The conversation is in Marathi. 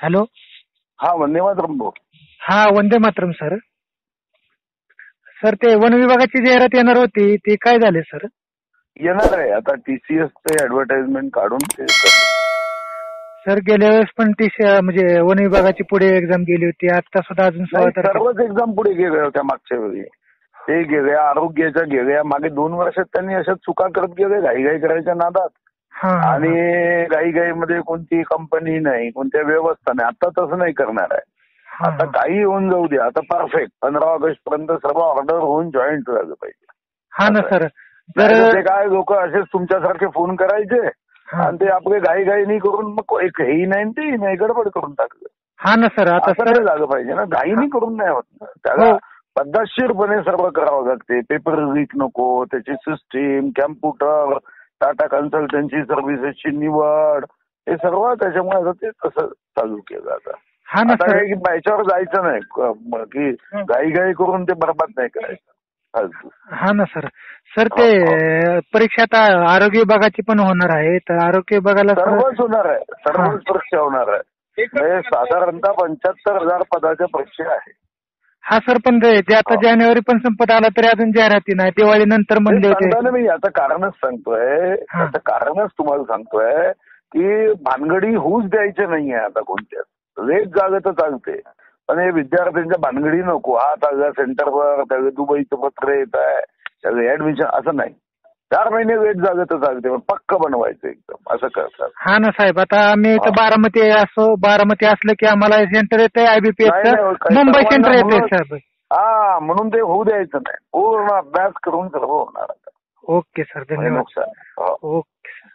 हॅलो. हा वंदे मातरम भाऊ. हा वंदे मातरम सर. सर ते वन विभागाची जाहिरात येणार होती ती काय झाले सर? येणार आहे आता TCS चे ऍडव्हर्टाइजमेंट काढून ते सर गेल्या वेळेस पण म्हणजे वन विभागाची पुढे एक्झाम गेली होती, आता सुद्धा अजून 16 तारखेला. सर्वच एक्झाम पुढे गेल्या होत्या मागच्या वेळी. ते गेल्या आरोग्याच्या गेल्या मागे 2 वर्षात त्यांनी अशा चुका करत गेले घाईघाई करायच्या नादात. आणि घाईघाईमध्ये कोणती कंपनी नाही, कोणत्या व्यवस्था नाही. आता तसं नाही करणार आहे. आता काही होऊन जाऊ दे, आता परफेक्ट 15 ऑगस्ट पर्यंत सर्व ऑर्डर होऊन जॉईंट झालं पाहिजे. हा ना सर. ते काय लोक असेच तुमच्यासारखे फोन करायचे आणि ते आपले घाईघाईनी करून मग एक हेही नाही तेही नाही गडबड करून टाकलं. हा ना सर. आता सर झालं पाहिजे ना, घाईनी करून नाही होत ना. त्याला पद्धतशीरपणे सर्व करावं लागते. पेपर लीक नको, त्याची सिस्टीम, कॅम्प्युटर, टाटा कन्सल्टन्सी सर्व्हिसेसची निवड, हे सर्व त्याच्यामुळे आता ते तसं चालू केलं आता. आता काही याच्यावर जायचं नाही की घाईघाई करून ते बरबाद नाही करायचं. हा ना सर. सर ते परीक्षा आता आरोग्य विभागाची पण होणार आहे, तर आरोग्य विभागाला सर्वच होणार आहे, सर्वच परीक्षा होणार आहे. साधारणतः 75,000 पदाच्या परीक्षा आहे. हा सर. पण जे आता जानेवारी पण संपत आला तरी अजून जाहिराती नाही, दिवाळी नंतर म्हणले होते. मी आता कारणच सांगतोय, आता कारणच तुम्हाला सांगतोय की भानगडी होऊच द्यायचे नाहीये आता कोणत्याच. वेग झालं तर चालते, पण हे विद्यार्थ्यांच्या भानगडी नको. हा त्याच्या सेंटरवर त्याचं दुबईचं पत्र येत आहे, त्याचं ऍडमिशन, असं नाही. 4 महिने वेट झालं तर चालते, पण पक्क बनवायचं एकदम असं करतात. हा ना साहेब. आता आम्ही इथं बारामती असलं की आम्हाला सेंटर येते IBPS, मुंबई सेंटर येते साहेब. हा, म्हणून ते होऊ द्यायचं नाही. पूर्ण अभ्यास करून सर्व होणार आता. ओके सर, धन्यवाद. ओके.